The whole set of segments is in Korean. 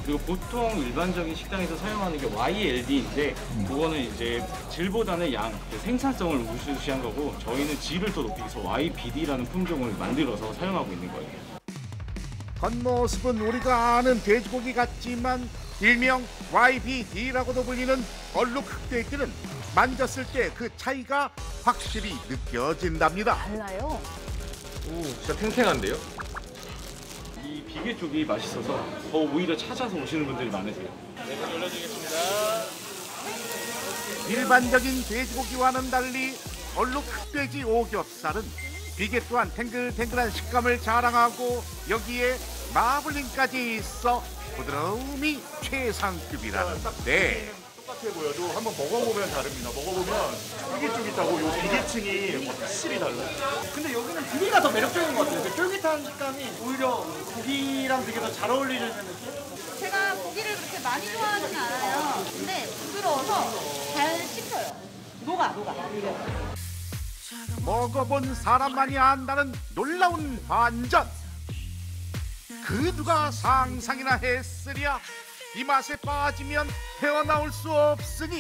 그리고 보통 일반적인 식당에서 사용하는 게 YLD인데 그거는 이제 질보다는 양, 그 생산성을 우수시한 거고 저희는 질을 더 높이기 위해서 YBD라는 품종을 만들어서 사용하고 있는 거예요. 겉모습은 우리가 아는 돼지고기 같지만 일명 YBD라고도 불리는 얼룩 흑돼지는 만졌을 때 그 차이가 확실히 느껴진답니다. 달라요. 오, 진짜 탱탱한데요? 이 비계 쪽이 맛있어서 더 오히려 찾아서 오시는 분들이 많으세요. 일반적인 돼지고기와는 달리 얼룩 흑돼지 오겹살은 비계 또한 탱글탱글한 식감을 자랑하고 여기에 마블링까지 있어 부드러움이 최상급이라는데 똑같아 보여도 한번 먹어보면 다릅니다. 먹어보면 쫄깃쫄깃하고 요 비계층이 확실히 달라요. 근데 여기는 비계가 더 매력적인 것 같아요. 그 쫄깃한 식감이 오히려 고기랑 되게 더 잘 어울리는 느낌? 제가 고기를 그렇게 많이 좋아하지는 않아요. 근데 부드러워서 잘 씹혀요. 녹아. 먹어본 사람만이 안다는 놀라운 반전. 그 누가 상상이나 했으랴. 이 맛에 빠지면 헤어나올 수 없으니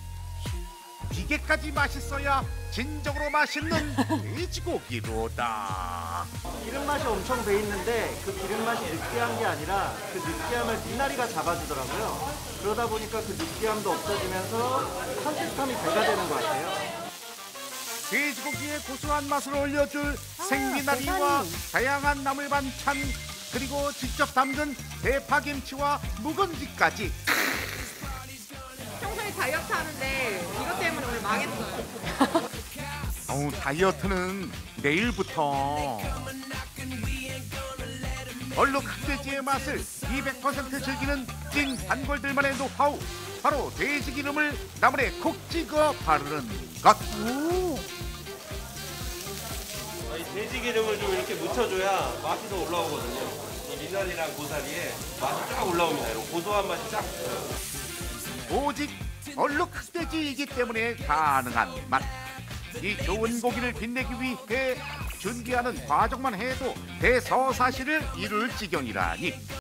비계까지 맛있어야 진정으로 맛있는 돼지고기로다. 기름 맛이 엄청 배 있는데 그 기름 맛이 느끼한 게 아니라 그 느끼함을 미나리가 잡아주더라고요. 그러다 보니까 그 느끼함도 없어지면서 산뜻함이 배가 되는 것 같아요. 돼지고기의 고소한 맛을 올려줄 생미나리와 다양한 나물 반찬 그리고 직접 담근 대파김치와 묵은지까지. 평소에 다이어트 하는데 이것 때문에 오늘 망했어요. 다이어트는 내일부터. 얼룩 흑돼지의 맛을 200% 즐기는 찐 단골들만의 노하우. 바로 돼지 기름을 나물에 콕 찍어 바르는 것. 이 돼지 기름을 좀 이렇게 묻혀줘야 맛이 더 올라오거든요. 이 미나리랑 고사리에 맛이 쫙 올라옵니다. 이런 고소한 맛이 쫙 붙어요. 오직 얼룩 흑돼지이기 때문에 가능한 맛. 이 좋은 고기를 빛내기 위해 준비하는 과정만 해도 대서사시를 이룰 지경이라니.